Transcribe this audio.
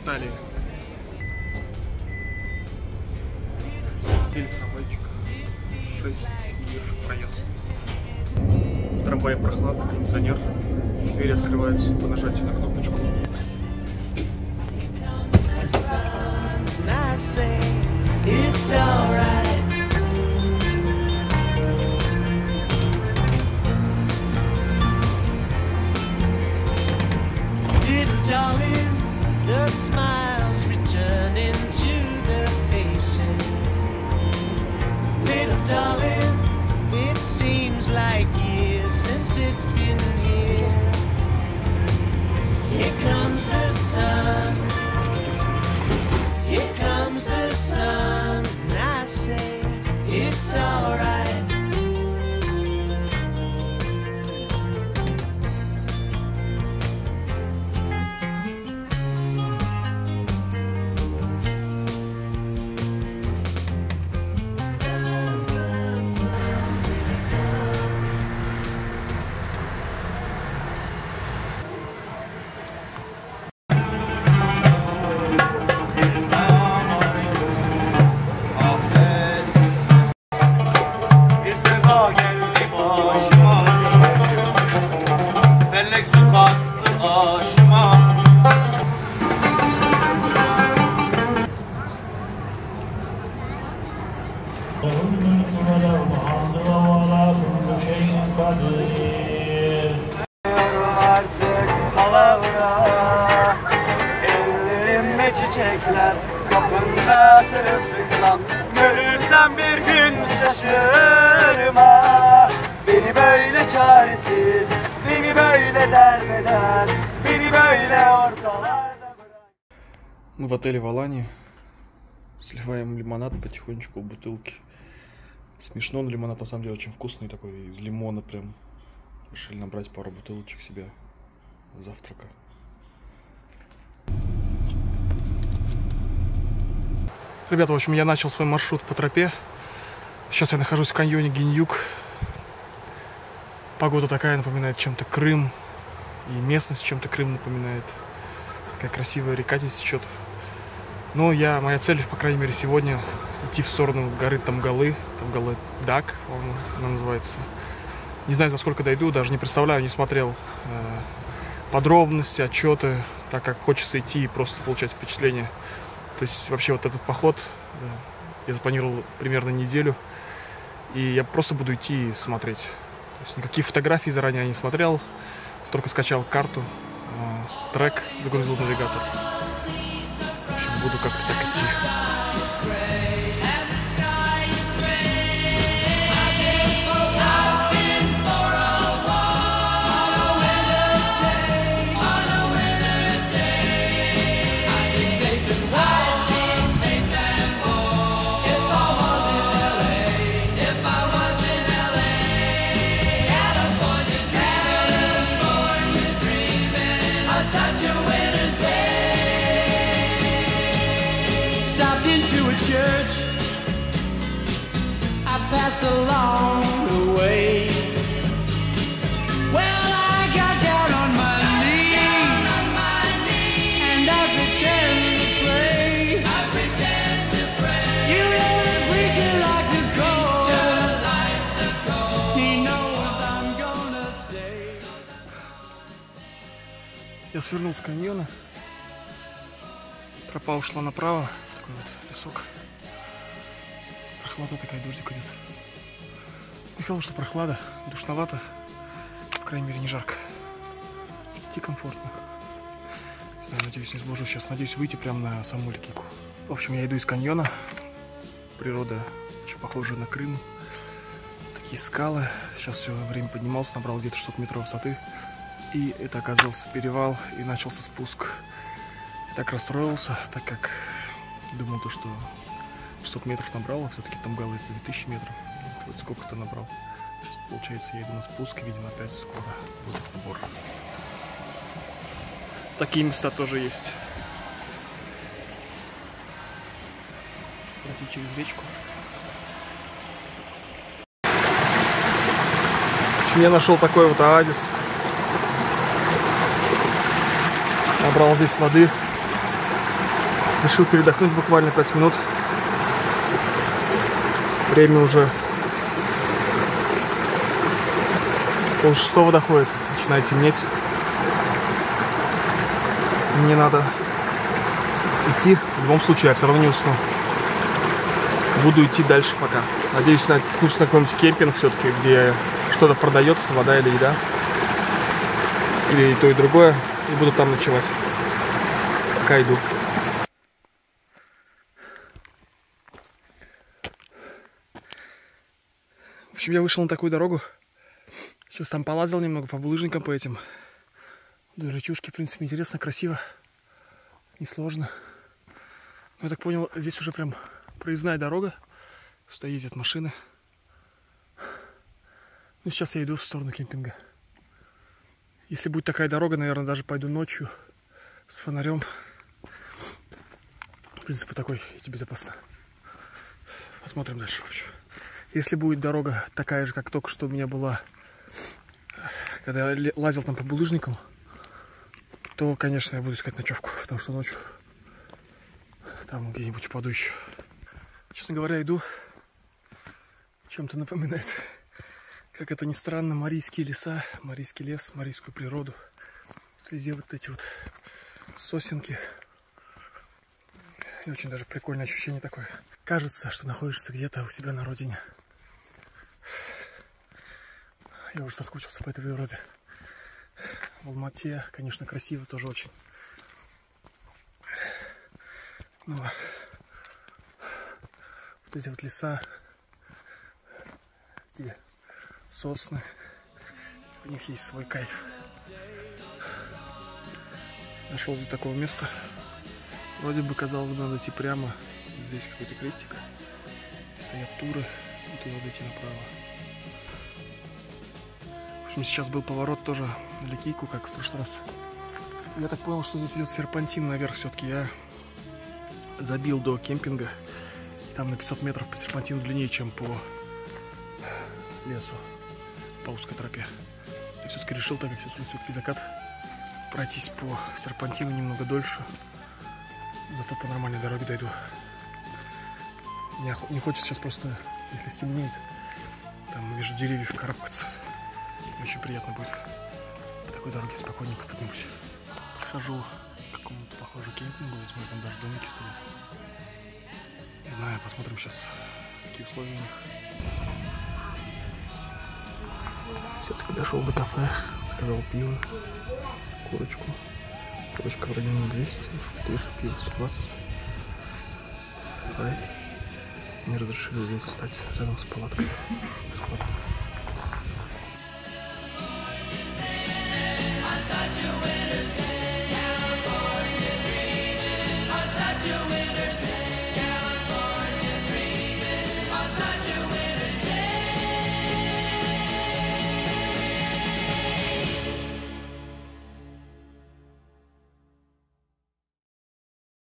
Италии. Или трамвайчик. 6 лир проезд. В трамвае прохладно, кондиционер. Двери открываются по нажатию на кнопочку. Ellerimde çiçekler, kapında sırılsıklam. Görürsen bir gün şaşırma. Beni böyle çaresiz, beni böyle derbeder, beni böyle ortalarda bırak. Мы в отеле в Алании. Сливаем лимонад потихонечку в бутылке. Смешно, но лимонад на самом деле очень вкусный, такой из лимона прям. Решили набрать пару бутылочек себе завтрака. Ребята, в общем, я начал свой маршрут по тропе. Сейчас я нахожусь в каньоне Гиньюк. Погода такая, напоминает чем-то Крым. И местность чем-то Крым напоминает. Такая красивая река здесь течет. Но моя цель, по крайней мере, сегодня идти в сторону горы Тамгалы. Тамгалы Дак, она называется. Не знаю, за сколько дойду, даже не представляю, не смотрел подробности, отчеты, так как хочется идти и просто получать впечатление. То есть вообще вот этот поход я запланировал примерно неделю. И я просто буду идти и смотреть. То есть никакие фотографии заранее я не смотрел. Только скачал карту, трек, загрузил навигатор. В общем, буду как-то так идти. Church I passed along the way. Well, I got down on my knees and I pretend to pray. You know the preacher like the cold. He knows I'm gonna stay. Я свернул с каньона. Тропа ушла направо. Такой вот лесок. Прохлада такая, дождик идет. Не сказал, что прохлада, душновато. По крайней мере, не жарко. Идти комфортно. Не знаю, надеюсь, не сбужу сейчас. Надеюсь, выйти прямо на саму Ликику. В общем, я иду из каньона. Природа очень похожа на Крым. Такие скалы. Сейчас все время поднимался, набрал где-то 600 метров высоты. И это оказался перевал, и начался спуск. Я так расстроился, так как думал, что 600 метров набрал, а все-таки там было 2000 метров. Вот сколько-то набрал. Сейчас, получается, я иду на спуск, и, видимо, опять скоро будет набор. Такие места тоже есть. Пройти через речку. В общем, я нашел такой вот оазис. Набрал здесь воды. Решил передохнуть буквально 5 минут. Время уже 5:30 доходит. Начинает темнеть. Мне надо идти. В любом случае, я все равно не усну. Буду идти дальше пока. Надеюсь, наткнусь на какой-нибудь кемпинг все-таки, где что-то продается, вода или еда. Или и то, и другое. И буду там ночевать. Пока иду. В общем, я вышел на такую дорогу. Сейчас там полазил немного по булыжникам, по этим. Речушки, в принципе, интересно, красиво. Несложно. Но я так понял, здесь уже прям проездная дорога. Сюда ездят машины. Ну, сейчас я иду в сторону кемпинга. Если будет такая дорога, наверное, даже пойду ночью с фонарем. В принципе, такой идти безопасно. Посмотрим дальше. В общем. Если будет дорога такая же, как только что у меня была, когда я лазил там по булыжникам, то, конечно, я буду искать ночевку, потому что ночью там где-нибудь упаду еще. Честно говоря, иду, чем-то напоминает, как это ни странно, Марийские леса, Марийский лес, Марийскую природу. Везде вот эти вот сосенки. И очень даже прикольное ощущение такое. Кажется, что находишься где-то у себя на родине. Я уже соскучился по этой природе. В Алмате, конечно, красиво тоже очень. Но вот эти вот леса, эти сосны, у них есть свой кайф. Нашел до такого места. Вроде бы, казалось бы, надо идти прямо. Здесь какой-то крестик. Стоят туры. И туда надо идти направо. В общем, сейчас был поворот тоже на Ликейку, как в прошлый раз. Я так понял, что здесь идет серпантин наверх все-таки. Я забил до кемпинга. И там на 500 метров по серпантину длиннее, чем по лесу, по узкой тропе. Я все-таки решил, так как сейчас все-таки закат, пройтись по серпантину немного дольше. Зато по нормальной дороге дойду. Не хочется сейчас просто, если стемнеет, там между деревьев карабкаться. Очень приятно будет по такой дороге спокойненько поднимусь. Подхожу к какому-то похожему кемпингу, смотрю, там даже домики стоят. Не знаю, посмотрим сейчас, какие условия у них. Все-таки дошел до кафе, заказал пиво, курочку. Курочка вроде на 200, пиво 120. Мне разрешили здесь встать рядом с палаткой. You're